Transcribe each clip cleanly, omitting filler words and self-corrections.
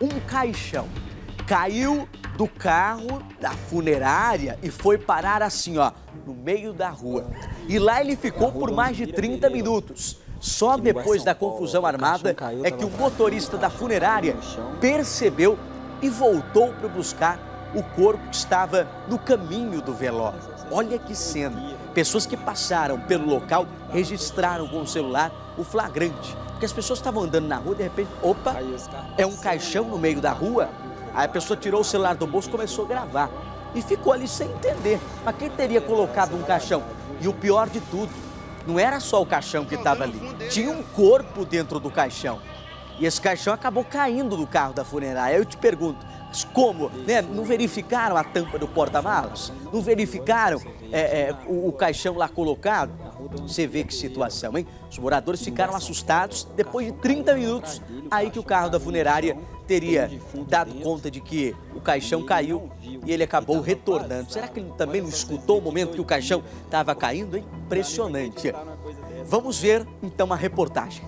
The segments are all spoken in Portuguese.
um caixão caiu do carro da funerária e foi parar assim, ó, no meio da rua. E lá ele ficou por mais de 30 minutos. Só depois da confusão armada é que o motorista da funerária percebeu e voltou para buscar o corpo que estava no caminho do velório. Olha que cena. Pessoas que passaram pelo local registraram com o celular o flagrante. Porque as pessoas estavam andando na rua, de repente, opa, é um caixão no meio da rua. Aí a pessoa tirou o celular do bolso e começou a gravar. E ficou ali sem entender. Mas quem teria colocado um caixão? E o pior de tudo, não era só o caixão que estava ali. Tinha um corpo dentro do caixão. E esse caixão acabou caindo do carro da funerária. Aí eu te pergunto, mas como? Né? Não verificaram a tampa do porta-malas? Não verificaram o caixão lá colocado? Você vê que situação, hein? Os moradores ficaram assustados. Depois de 30 minutos, aí que o carro da funerária teria dado conta de que o caixão caiu e ele acabou retornando. Será que ele também não escutou o momento que o caixão estava caindo? Hein? Impressionante. Vamos ver, então, a reportagem.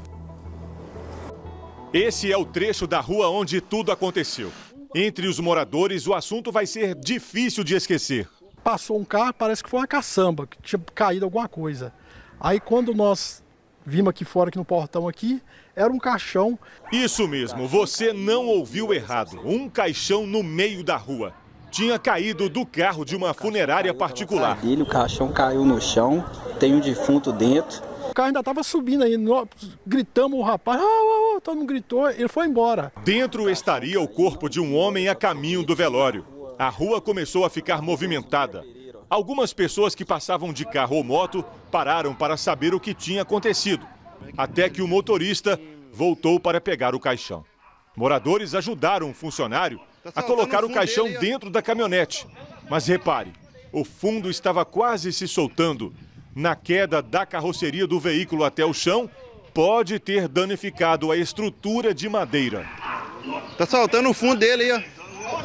Esse é o trecho da rua onde tudo aconteceu. Entre os moradores, o assunto vai ser difícil de esquecer. Passou um carro, parece que foi uma caçamba, que tinha caído alguma coisa. Aí quando nós vimos aqui fora, aqui no portão aqui, era um caixão. Isso mesmo, você não ouviu errado. Um caixão no meio da rua. Tinha caído do carro de uma funerária particular. O caixão caiu no chão, tem um defunto dentro. O carro ainda estava subindo aí, nós gritamos o rapaz, todo mundo gritou, ele foi embora. Dentro estaria o corpo de um homem a caminho do velório. A rua começou a ficar movimentada. Algumas pessoas que passavam de carro ou moto pararam para saber o que tinha acontecido. Até que o motorista voltou para pegar o caixão. Moradores ajudaram o funcionário a colocar o caixão dentro da caminhonete. Mas repare, o fundo estava quase se soltando. Na queda da carroceria do veículo até o chão, pode ter danificado a estrutura de madeira. Tá soltando o fundo dele aí, ó.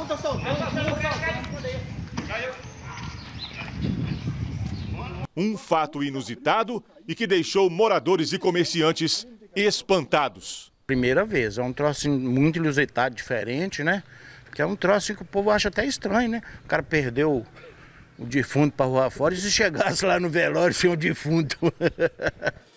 Um fato inusitado e que deixou moradores e comerciantes espantados. Primeira vez, é um troço muito inusitado, diferente, né? Que é um troço que o povo acha até estranho, né? O cara perdeu o defunto para rua fora e se chegasse lá no velório sem o defunto.